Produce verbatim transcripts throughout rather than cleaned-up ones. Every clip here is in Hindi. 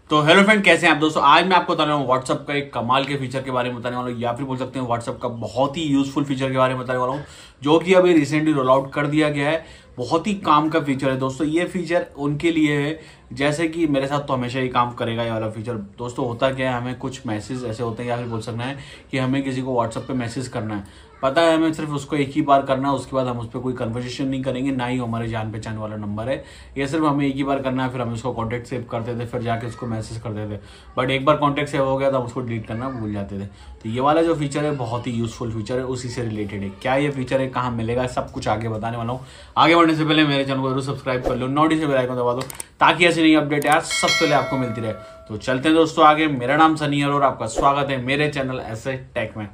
तो हेलो फ्रेंड, कैसे हैं आप दोस्तों। आज मैं आपको बताने वाला हूँ व्हाट्सएप का एक कमाल के फीचर के बारे में बताने वाला हूँ, या फिर बोल सकते हैं व्हाट्सएप का बहुत ही यूजफुल फीचर के बारे में बताने वाला हूँ, जो कि अभी रिसेंटली रोल आउट कर दिया गया है। बहुत ही काम का फीचर है दोस्तों। ये फीचर उनके लिए है जैसे कि मेरे साथ तो हमेशा ही काम करेगा ये वाला फीचर। दोस्तों होता क्या है, हमें कुछ मैसेज ऐसे होते हैं या फिर बोल सकना है कि हमें किसी को व्हाट्सएप पे मैसेज करना है, पता है हमें सिर्फ उसको एक ही बार करना है, उसके बाद हम उस पर कोई कन्वर्सेशन नहीं करेंगे, ना ही हमारे जान पहचान वाला नंबर है, ये सिर्फ हमें एक ही बार करना है। फिर हम उसको कॉन्टैक्ट सेव करते थे, फिर जाके उसको मैसेज करते थे, बट एक बार कॉन्टैक्ट सेव हो गया तो हम उसको डिलीट करना भूल जाते थे। तो ये वाला जो फीचर है बहुत ही यूजफुल फीचर है, उसी से रिलेटेड है। क्या ये फीचर है, कहाँ मिलेगा, सब कुछ आगे बताने वाला हूँ। आगे बढ़ने से पहले मेरे चैनल को जरूर सब्सक्राइब कर लो, नोटिफिकेशन बेल आइकन दबा दो, ताकि ऐसी नई अपडेट यार सबसे पहले आपको मिलती रहे। तो चलते हैं दोस्तों आगे। मेरा नाम सनी है और आपका स्वागत है मेरे चैनल ऐसे टेक में।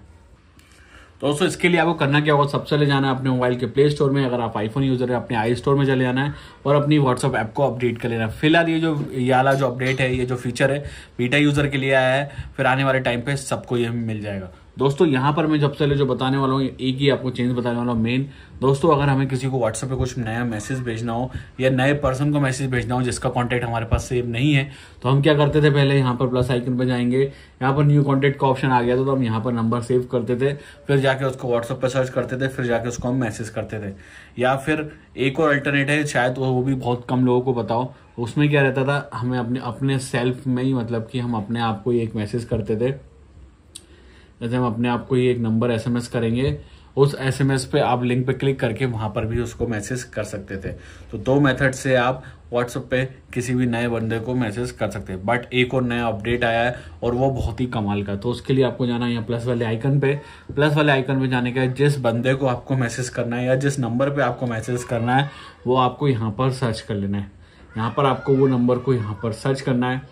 दोस्तों इसके लिए आपको करना क्या होगा, सबसे पहले जाना है अपने मोबाइल के प्ले स्टोर में। अगर आप आईफोन यूजर है अपने आई स्टोर में चले जाना है और अपनी व्हाट्सएप ऐप को अपडेट कर लेना है। फिलहाल ये जो ये वाला जो अपडेट है, ये जो फीचर है बीटा यूजर के लिए आया है, फिर आने वाले टाइम पे सबको ये मिल जाएगा। दोस्तों यहाँ पर मैं सबसे पहले जो बताने वाला हूँ, एक ही आपको चेंज बताने वाला हूँ मेन। दोस्तों अगर हमें किसी को व्हाट्सएप पे कुछ नया मैसेज भेजना हो या नए पर्सन को मैसेज भेजना हो जिसका कॉन्टैक्ट हमारे पास सेव नहीं है, तो हम क्या करते थे, पहले यहाँ पर प्लस आइकन पे जाएंगे, यहाँ पर न्यू कॉन्टैक्ट का ऑप्शन आ गया था, तो हम यहाँ पर नंबर सेव करते थे, फिर जाके उसको व्हाट्सएप पर सर्च करते थे, फिर जाके उसको हम मैसेज करते थे। या फिर एक और अल्टरनेट है, शायद वो भी बहुत कम लोगों को बताओ, उसमें क्या रहता था, हमें अपने अपने सेल्फ में ही, मतलब कि हम अपने आप को ही एक मैसेज करते थे। जैसे हम अपने आप को ही एक नंबर एसएमएस करेंगे, उस एसएमएस पे आप लिंक पे क्लिक करके वहां पर भी उसको मैसेज कर सकते थे। तो दो मेथड से आप व्हाट्सएप पे किसी भी नए बंदे को मैसेज कर सकते हैं। बट एक और नया अपडेट आया है और वो बहुत ही कमाल का। तो उसके लिए आपको जाना है यहाँ प्लस वाले आइकन पे। प्लस वाले आइकन पे जाने के जिस बंदे को आपको मैसेज करना है या जिस नंबर पे आपको मैसेज करना है, वो आपको यहाँ पर सर्च कर लेना है। यहाँ पर आपको वो नंबर को यहाँ पर सर्च करना है।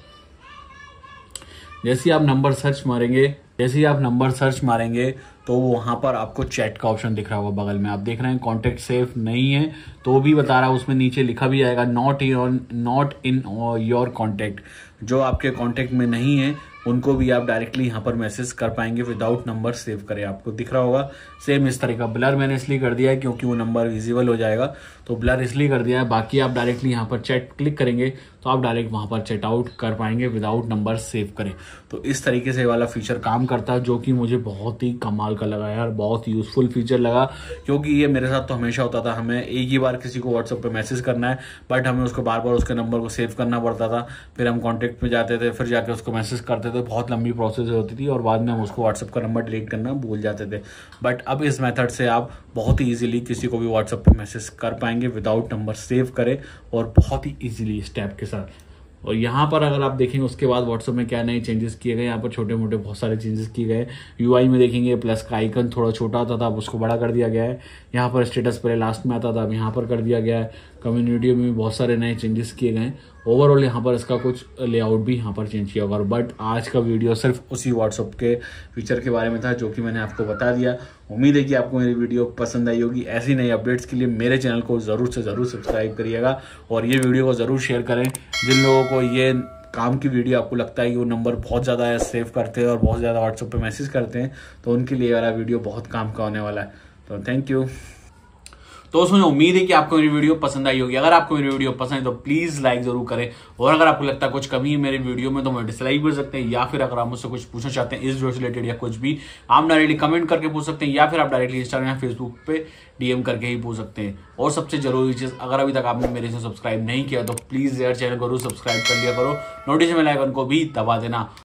जैसे ही आप नंबर सर्च मारेंगे जैसे ही आप नंबर सर्च मारेंगे तो वहां पर आपको चैट का ऑप्शन दिख रहा होगा बगल में। आप देख रहे हैं कॉन्टैक्ट सेव नहीं है तो भी बता रहा है, उसमें नीचे लिखा भी आएगा not in not in your contact. जो आपके कॉन्टैक्ट में नहीं है उनको भी आप डायरेक्टली यहाँ पर मैसेज कर पाएंगे विदाउट नंबर सेव करें। आपको दिख रहा होगा सेम इस तरह का। ब्लर मैंने इसलिए कर दिया है क्योंकि वो नंबर विजिबल हो जाएगा, तो ब्लर इसलिए कर दिया है। बाकी आप डायरेक्टली यहाँ पर चैट क्लिक करेंगे तो आप डायरेक्ट वहाँ पर चैट आउट कर पाएंगे विदाउट नंबर सेव करें। तो इस तरीके से वाला फीचर काम करता है, जो कि मुझे बहुत ही कमाल का लगा यार, बहुत यूजफुल फीचर लगा। क्योंकि ये मेरे साथ तो हमेशा होता था, हमें एक ही बार किसी को व्हाट्सएप पे मैसेज करना है, बट हमें उसको बार बार उसके नंबर को सेव करना पड़ता था, फिर हम कॉन्टैक्ट में जाते थे, फिर जाके उसको मैसेज करते थे, बहुत लंबी प्रोसेस होती थी और बाद में हम उसको व्हाट्सएप का नंबर डिलीट करना भूल जाते थे। बट अब इस मेथड से आप बहुत ही इजीली किसी को भी व्हाट्सएप पे मैसेज कर पाएंगे विदाउट नंबर सेव करें, और बहुत ही इजीली स्टेप के साथ। और यहाँ पर अगर आप देखेंगे उसके बाद व्हाट्सएप में क्या नए चेंजेस किए गए, यहाँ पर छोटे मोटे बहुत सारे चेंजेस किए गए। यूआई में देखेंगे प्लस का आइकन थोड़ा छोटा होता था, अब उसको बड़ा कर दिया गया है। यहाँ पर स्टेटस पहले लास्ट में आता था, अब यहाँ पर कर दिया गया है। कम्युनिटी में भी बहुत सारे नए चेंजेस किए गए हैं। ओवरऑल यहाँ पर इसका कुछ लेआउट भी यहाँ पर चेंज किया होगा। बट आज का वीडियो सिर्फ उसी व्हाट्सएप के फीचर के बारे में था जो कि मैंने आपको बता दिया। उम्मीद है कि आपको मेरी वीडियो पसंद आई होगी। ऐसी नई अपडेट्स के लिए मेरे चैनल को ज़रूर से ज़रूर सब्सक्राइब करिएगा और ये वीडियो को ज़रूर शेयर करें। जिन लोगों को ये काम की वीडियो आपको लगता है कि वो नंबर बहुत ज़्यादा सेव करते हैं और बहुत ज़्यादा व्हाट्सएप पे मैसेज करते हैं, तो उनके लिए वाला वीडियो बहुत काम का होने वाला है। तो थैंक यू। तो दोस्तों उम्मीद है कि आपको मेरी वीडियो पसंद आई होगी। अगर आपको मेरी वीडियो पसंद है तो प्लीज लाइक जरूर करें, और अगर आपको लगता है कुछ कमी है मेरी वीडियो में तो मैं डिसलाइक कर सकते हैं, या फिर अगर आप मुझसे कुछ पूछना चाहते हैं इस वीडियो से रिलेटेड या कुछ भी, आप डायरेक्टली कमेंट करके पूछ सकते हैं, या फिर आप डायरेक्टली इंस्टाग्राम या फेसबुक पे डीएम करके ही पूछ सकते हैं। और सबसे जरूरी चीज, अगर अभी तक आपने मेरे से सब्सक्राइब नहीं किया तो प्लीज यार चैनल को जरूर सब्सक्राइब कर लिया करो, नोटिफिकेशन बेल आइकन को भी दबा देना।